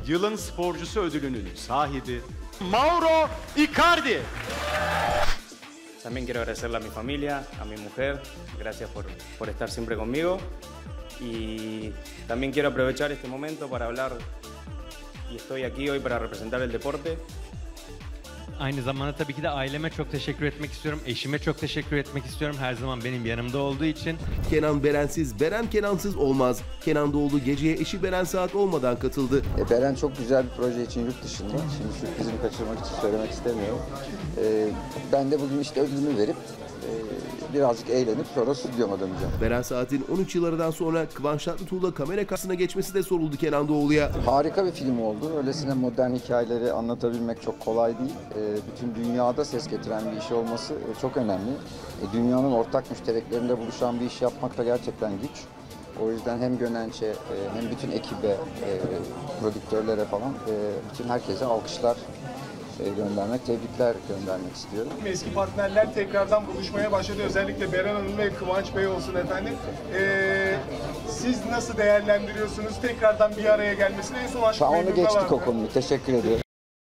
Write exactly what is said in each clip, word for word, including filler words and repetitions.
Yılın Sporcusu ödülünün sahibi Mauro Icardi. También quiero agradecerle a mi familia, a mi mujer, gracias por, por estar siempre conmigo. Y también quiero aprovechar este momento para hablar, y estoy aquí hoy para representar el deporte. Aynı zamanda tabii ki de aileme çok teşekkür etmek istiyorum. Eşime çok teşekkür etmek istiyorum. Her zaman benim yanımda olduğu için. Kenan Berensiz, Beren Kenansız olmaz. Kenan Doğulu geceye eşi Beren Saat olmadan katıldı. E, Beren çok güzel bir proje için yurt dışında. Şimdi sürprizimi kaçırmak için söylemek istemiyorum. E, ben de bugün işte ödülümü verip e, birazcık eğlenip sonra stüdyoma döneceğim. Beren Saat'in on üç yıl aradan sonra Kıvanç Tatlıtuğ'la kamera karşısına geçmesi de soruldu Kenan Doğulu'ya. Harika bir film oldu. Öylesine modern hikayeleri anlatabilmek çok kolay değil. E, bütün dünyada ses getiren bir iş olması e, çok önemli. E, dünyanın ortak müştereklerinde buluşan bir iş yapmak da gerçekten güç. O yüzden hem Gönenç'e e, hem bütün ekibe, e, prodüktörlere falan e, bütün herkese alkışlar e, göndermek, tebrikler göndermek istiyorum. Eski partnerler tekrardan buluşmaya başladı. Özellikle Beren Hanım ve Kıvanç Bey olsun efendim. Ee, siz nasıl değerlendiriyorsunuz tekrardan bir araya gelmesini? En son Aşk Onu Memnu'da geçtik vardı. o konuyu. Teşekkür ediyorum.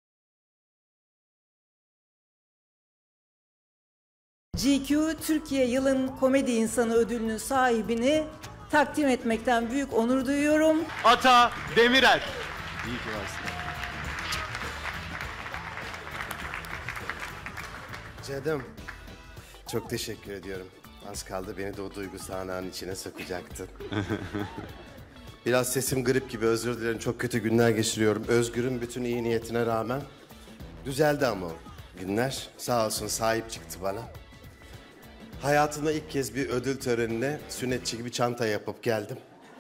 G Q Türkiye Yılın Komedi İnsanı ödülünün sahibini takdim etmekten büyük onur duyuyorum. Ata Demirer. İyi ki varsın. Canım, çok teşekkür ediyorum. Az kaldı beni de o duygu sahnağının içine sokacaktın. Biraz sesim grip gibi, özür dilerim. Çok kötü günler geçiriyorum. Özgür'ün bütün iyi niyetine rağmen düzeldi ama o günler. Sağ olsun sahip çıktı bana. Hayatımda ilk kez bir ödül törenine sünnetçi gibi çanta yapıp geldim.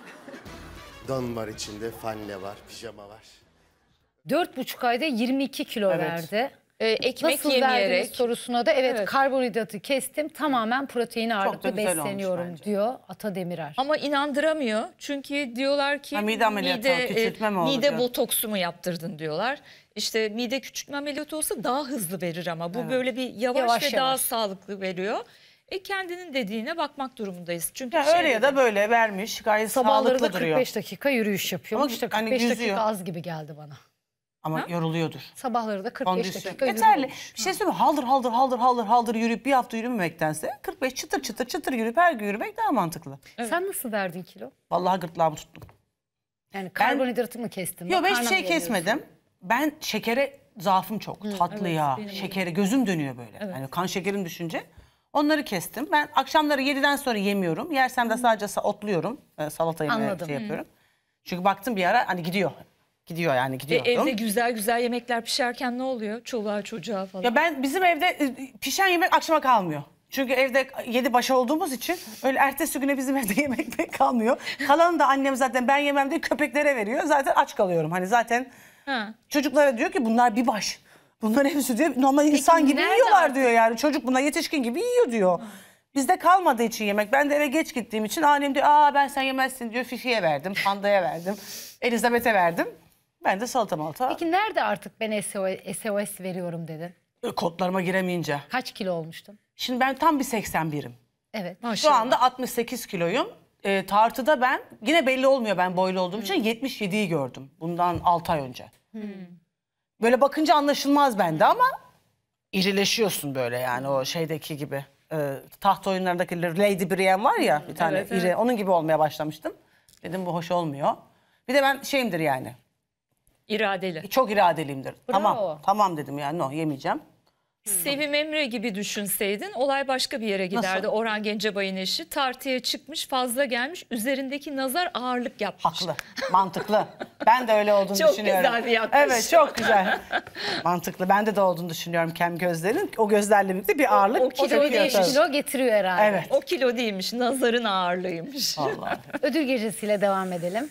Don var içinde, fanle var, pijama var. Dört buçuk ayda yirmi iki kilo Evet. verdi. Ee, ekmek Nasıl yemeyerek. verdiniz sorusuna da evet, Evet. karbonhidratı kestim, tamamen protein da ağırlıklı güzel olmuş besleniyorum bence. diyor Ata Demirer. Ama inandıramıyor çünkü diyorlar ki Ha, mide ameliyatı, mide, küçültme mi e, oldu mide diyor. botoksu mu yaptırdın diyorlar. İşte mide küçültme ameliyatı olsa daha hızlı verir ama bu Evet. böyle bir yavaş, Yavaş ve daha yavaş. sağlıklı veriyor. E kendinin dediğine bakmak durumundayız. Çünkü Ya şey öyle ya da böyle vermiş. Gayet Sabahları da sağlıklı kırk beş duruyor. dakika yürüyüş yapıyormuş. Ama da hani kırk beş yüzüyor. dakika az gibi geldi bana. Ama Ha? yoruluyordur. Sabahları da kırk beş Kondisyon. dakika Yeterli. yürüyormuş. Bir şey söyleyeyim mi? Haldır haldır haldır haldır haldır yürüyüp bir hafta yürümemektense kırk beş çıtır çıtır çıtır yürüyüp her gün yürümek daha mantıklı. Sen nasıl verdin kilo? Vallahi gırtlağımı tuttum. Yani karbonhidratı mı kestin? Yok ben Makarna hiçbir mı şey yemiyorsun? kesmedim. Ben şekere zaafım çok. Tatlıya, benim de. şekere gözüm dönüyor böyle. Yani kan şekerim düşünce. Onları kestim. Ben akşamları yediden sonra yemiyorum. Yersem de sadece sa- otluyorum. Ee, salata yemeye Anladım. şey yapıyorum. Çünkü baktım bir ara hani gidiyor. Gidiyor yani E, gidiyorum. evde güzel güzel yemekler pişerken ne oluyor? Çoluğa çocuğa falan. Ya ben bizim evde e, pişen yemek akşama kalmıyor. Çünkü evde yedi başı olduğumuz için öyle ertesi güne bizim evde yemek pek kalmıyor. Kalanı da annem zaten ben yemem diye köpeklere veriyor. Zaten aç kalıyorum. Hani zaten Ha. çocuklara diyor ki bunlar bir baş. Bunların hepsi diyor normal insan gibi nerede yiyorlar artık? diyor yani. Çocuk buna yetişkin gibi yiyor diyor. Bizde kalmadığı için yemek. Ben de eve geç gittiğim için annem diyor aa ben sen yemezsin diyor. Fifi'ye verdim, Panda'ya verdim, Elizabeth'e verdim. Ben de salata malta. Peki nerede artık ben S O S, S O S veriyorum dedin? Kodlarıma giremeyince. Kaç kilo olmuştun? Şimdi ben tam bir seksen birim. Evet. Şu Maşallah. anda altmış sekiz kiloyum. E, tartıda ben yine belli olmuyor ben boylu olduğum için yetmiş yediyi gördüm. Bundan altı ay önce. Böyle bakınca anlaşılmaz bende ama irileşiyorsun böyle yani o şeydeki gibi. E, taht oyunlarındaki Lady Brienne var ya bir tane Evet, iri. evet. Onun gibi olmaya başlamıştım. Dedim bu hoş olmuyor. Bir de ben şeyimdir yani. İradeli. Çok iradeliyimdir. Bravo. Tamam. Tamam dedim yani no yemeyeceğim. Sevim Emre gibi düşünseydin olay başka bir yere giderdi. Nasıl? Orhan Gencebay'ın eşi tartıya çıkmış, fazla gelmiş, üzerindeki nazar ağırlık yapmış. Haklı. Mantıklı. Ben de öyle olduğunu Çok düşünüyorum. güzel bir yaklaşım. Evet çok güzel. Mantıklı. Bende de olduğunu düşünüyorum kem gözlerin. O gözlerle birlikte bir ağırlık O O kilo da çekiyor beş tabii. kilo getiriyor herhalde. Evet. O kilo değilmiş, nazarın ağırlığıymış. Vallahi. Ödül gecesiyle devam edelim.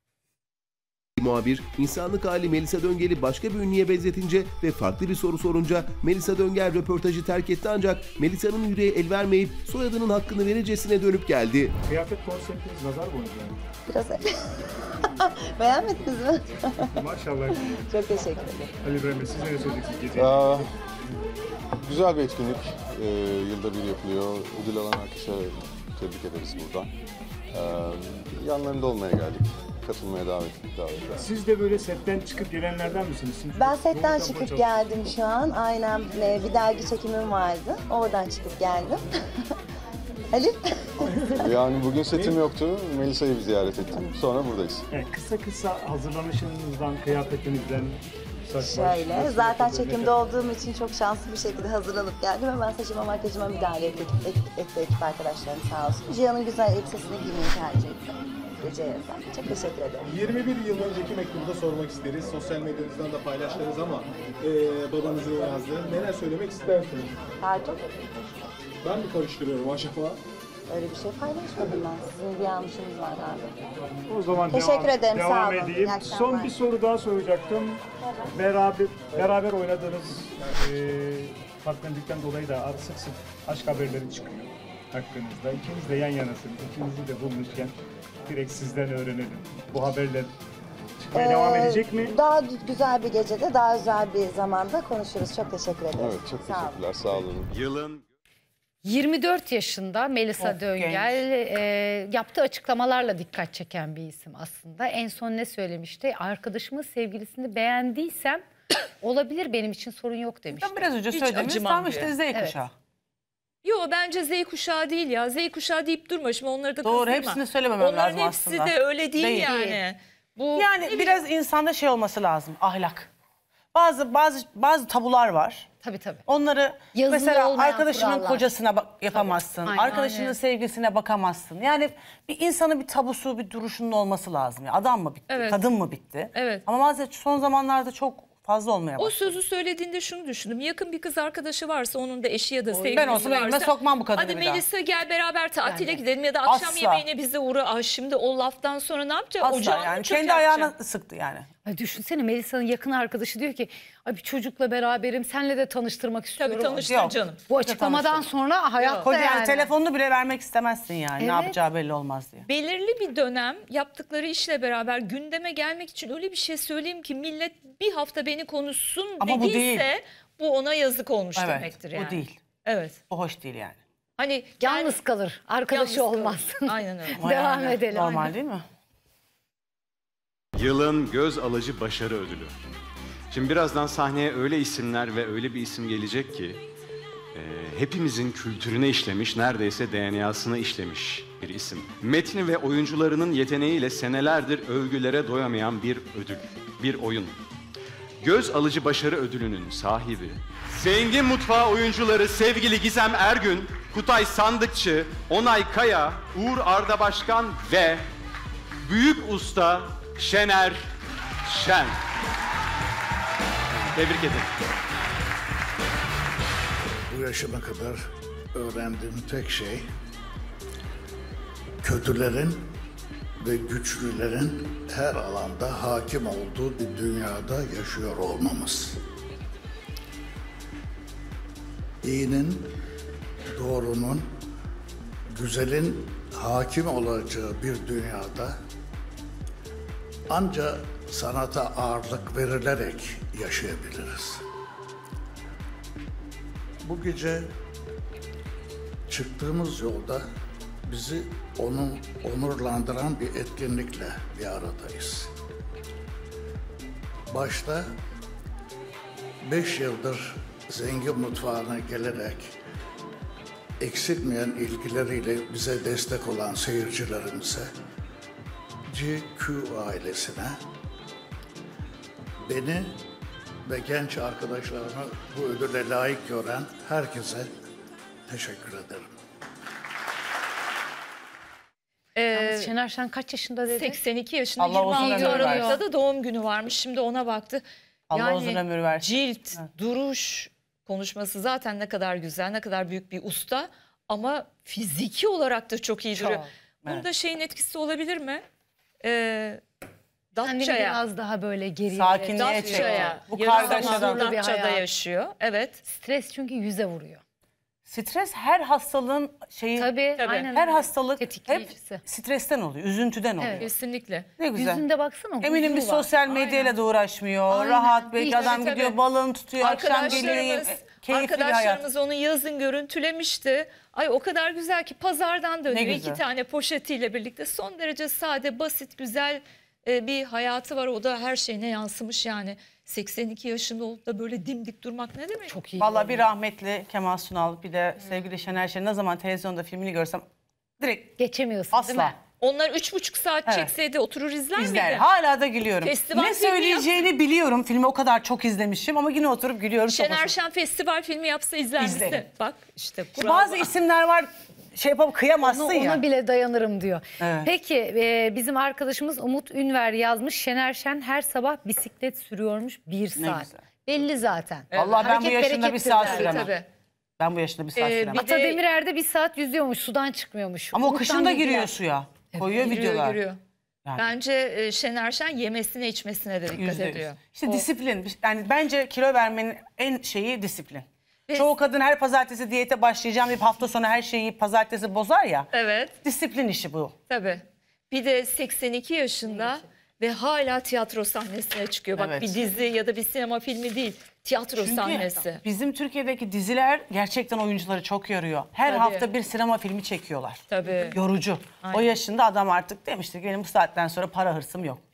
Muhabir, insanlık hali Melisa Döngel'i başka bir ünlüye benzetince ve farklı bir soru sorunca Melisa Döngel röportajı terk etti ancak Melisa'nın yüreği el vermeyip soyadının hakkını verircesine dönüp geldi. Kıyafet konseptiniz nazar boncuğu yani. Biraz beğenmediniz mi? Maşallah. Çok teşekkür ederim. Ali İbrahim Bey siz ne söyleyeceksiniz gece? Aa, güzel bir etkinlik. Ee, yılda bir yapılıyor. Ödül alan herkese tebrik ederiz buradan. Ee, yanlarında olmaya geldik. katılmaya davet davet ettim. Siz de böyle setten çıkıp gelenlerden misiniz? Şimdi Ben yoğun setten tempo çıkıp çalışıyorsunuz. geldim şu an. Aynen e, bir dergi çekimim vardı. Oradan çıkıp geldim. Ali? Yani bugün setim yoktu. Melisa'yı bir ziyaret ettim. Sonra buradayız. Evet, kısa kısa hazırlanışınızdan, kıyafetinizden, saç baş, Şöyle, nasıl zaten yapılır, çekimde olduğum için çok şanslı bir şekilde hazırlanıp geldim. Hemen saçıma, makyajıma müdahale etti, etti, etti ekip arkadaşlarım sağ olsun. Cihan'ın güzel elbisesini giymeyi tercih ettim. Geceye özel. Çok teşekkür ederim. yirmi bir yıl önceki mektubu da sormak isteriz. Sosyal medyanızdan da paylaştınız ama e, babanızın yazdığı. Neler söylemek istersiniz? Pardon? Ben mi karıştırıyorum acaba? Öyle bir şey paylaşmadım ben. Sizin bir yanlışınız var abi. O zaman Teşekkür devam, ederim, devam sağ olun. edeyim. İyi akşamlar. Son bir soru daha soracaktım. Beraber beraber oynadığınız e, partnerlikten dolayı da artık sık sık aşk haberleri çıkıyor hakkınızda. İkiniz de yan yanasınız. İkinizi de bulmuşken direkt sizden öğrenelim. Bu haberler çıkmaya devam edecek mi? Daha güzel bir gecede, daha özel bir zamanda konuşuruz. Çok teşekkür ederim. Evet, çok Sağ olun. teşekkürler. Sağ olun. Yılın yirmi dört yaşında Melisa Çok Döngel e, yaptığı açıklamalarla dikkat çeken bir isim aslında. En son ne söylemişti? Arkadaşımın sevgilisini beğendiysem olabilir, benim için sorun yok demişti. Ben biraz önce Hiç söylediğimiz acımam tam işte diyor. Z Evet. kuşağı. Yo, bence Z kuşağı değil ya. Z kuşağı deyip durma şimdi, onları da Doğru, kızdırma. hepsini söylememem Onların lazım hepsi aslında. de öyle değil, Değil. yani. Bu Yani ne biraz insanda şey olması lazım, ahlak. Bazı bazı bazı tabular var. Tabii tabii. Onları Yazılı mesela olmayan arkadaşının kurallar. kocasına bak, yapamazsın. Aynen. Arkadaşının Aynen. sevgilisine bakamazsın. Yani bir insanın bir tabusu, bir duruşunun olması lazım. Ya adam mı bitti, Evet. kadın mı bitti? Evet. Ama maalesef son zamanlarda çok fazla olmaya O başladı. sözü söylediğinde şunu düşündüm. Yakın bir kız arkadaşı varsa, onun da eşi ya da sevgilisi Ben olsam evime varsa, sokmam bu kadını hadi bir daha. Melisa gel beraber tatile Ben de. gidelim ya da akşam Asla. yemeğine bize uğra. Ay, şimdi o laftan sonra ne yapacak? Asla Ocağını yani mı kendi çökertecek? ayağına sıktı yani. Ay düşünsene, Melisa'nın yakın arkadaşı diyor ki ay bir çocukla beraberim, senle de tanıştırmak istiyorum. Tabii tanıştır Yok. canım. Bu açıklamadan tanıştır. sonra hayatta Koca yani yani. telefonunu bile vermek istemezsin yani. Evet. Ne yapacağı belli olmaz diye. Belirli bir dönem yaptıkları işle beraber gündeme gelmek için öyle bir şey söyleyeyim ki millet bir hafta beni konuşsun Ama bu dediyse değil. bu ona yazık olmuş Evet, demektir yani. bu değil. Evet. O hoş değil yani. Hani Yalnız kalır, arkadaşı Yalnız olmaz. aynen öyle. Ama Devam yani edelim. Normal değil mi? Yılın göz alıcı başarı ödülü. Şimdi birazdan sahneye öyle isimler ve öyle bir isim gelecek ki e, hepimizin kültürüne işlemiş, neredeyse D N A'sına işlemiş bir isim. Metni ve oyuncularının yeteneğiyle senelerdir övgülere doyamayan bir ödül, bir oyun. Göz alıcı başarı ödülünün sahibi, Zengin Mutfağı oyuncuları sevgili Gizem Ergün, Kutay Sandıkçı, Onay Kaya, Uğur Arda Başkan ve büyük usta Şener Şen. Tebrik ederim. Bu yaşıma kadar öğrendiğim tek şey kötülerin ve güçlülerin her alanda hakim olduğu bir dünyada yaşıyor olmamız. İyinin, doğrunun, güzelin hakim olacağı bir dünyada ancak sanata ağırlık verilerek yaşayabiliriz. Bu gece çıktığımız yolda bizi onun onurlandıran bir etkinlikle bir aradayız. Başta beş yıldır Zengin Mutfağı'na gelerek eksilmeyen ilgileriyle bize destek olan seyircilerimize, G Q ailesine, beni ve genç arkadaşlarımı bu ödüle layık gören herkese teşekkür ederim. Yalnız Şener Şen kaç yaşında dedi? seksen iki yaşında, Allah uzun yirmi altı ömür versin. Aralık'ta da doğum günü varmış. Şimdi ona baktı. Allah uzun ömür versin. Cilt, duruş, konuşması zaten ne kadar güzel, ne kadar büyük bir usta. Ama fiziki olarak da çok iyi duruyor. Çok, Bunda evet. şeyin etkisi olabilir mi? Ee, Kendini Datça'ya. biraz daha böyle geriye. Sakinliğe Datça'ya. çekti. Bu Yarı kargaşadan. zamanlı bir Datça'da hayat. yaşıyor. Evet. Stres çünkü yüze vuruyor. Stres her hastalığın şeyi. Tabii, Tabii. aynen Her öyle. hastalık hep Tetikleyicisi. stresten oluyor, üzüntüden oluyor. Evet. Kesinlikle. Ne güzel. Yüzünde baksana. Eminim bir huzuru var. sosyal medyayla da uğraşmıyor. Aynen. Rahat belki Hiç- adam Tabii, gidiyor tabii. balığını tutuyor. Akşam geliyor. Arkadaşlarımız, e, Keyifli bir hayat. arkadaşlarımız onu yazın görüntülemişti. Ay o kadar güzel ki pazardan dönüyor Ne iki güzel. tane poşetiyle birlikte. Son derece sade, basit, güzel e, bir hayatı var. O da her şeyine yansımış yani. seksen iki yaşında olup da böyle dimdik durmak ne demek? Çok iyi. Vallahi bir rahmetli Kemal Sunal, bir de sevgili Şener Şen'i ne zaman televizyonda filmini görsem direkt geçemiyorsun asla. değil mi? Onlar üç buçuk saat Evet. çekseydi oturur izler, İzler. miydi? Hala da gülüyorum. Festival ne filmi söyleyeceğini biliyorum. Filmi o kadar çok izlemişim ama yine oturup gülüyorum. çok Şener hoşuma- Şen festival filmi yapsa izler misin? İzlerim. Bak işte İşte kural bazı var. isimler var, şey yapıp kıyamazsın Ona, ya. ona bile dayanırım diyor. Evet. Peki e, bizim arkadaşımız Umut Ünver yazmış. Şener Şen her sabah bisiklet sürüyormuş bir saat. güzel. Belli zaten. Vallahi ben bu Hareket yaşında bir berekettir saat der. süremem. Tabii. Ben bu yaşında bir saat Ee, süremem. bir Ata de- Demirer'de bir saat yüzüyormuş. Sudan çıkmıyormuş. Ama o Umut'tan kışın da bilgiler. giriyor suya. Koyuyor Giriyor, videolar. giriyor. Yani. Bence e, Şener Şen yemesine içmesine de dikkat Yüzde yüz. ediyor. İşte O- disiplin. Yani bence kilo vermenin en şeyi disiplin. Ve- Çoğu kadın her pazartesi diyete başlayacağım deyip hafta sonu her şeyi yiyip pazartesi bozar ya. Evet. Disiplin işi bu. Tabii. Bir de seksen iki yaşında ve hala tiyatro sahnesine çıkıyor. Bak Evet. bir dizi ya da bir sinema filmi değil. Tiyatro Çünkü sahnesi. bizim Türkiye'deki diziler gerçekten oyuncuları çok yoruyor. Her Tabii. hafta bir sinema filmi çekiyorlar. Tabii. Yorucu. O Aynen. yaşında adam artık demiştir ki benim bu saatten sonra para hırsım yok.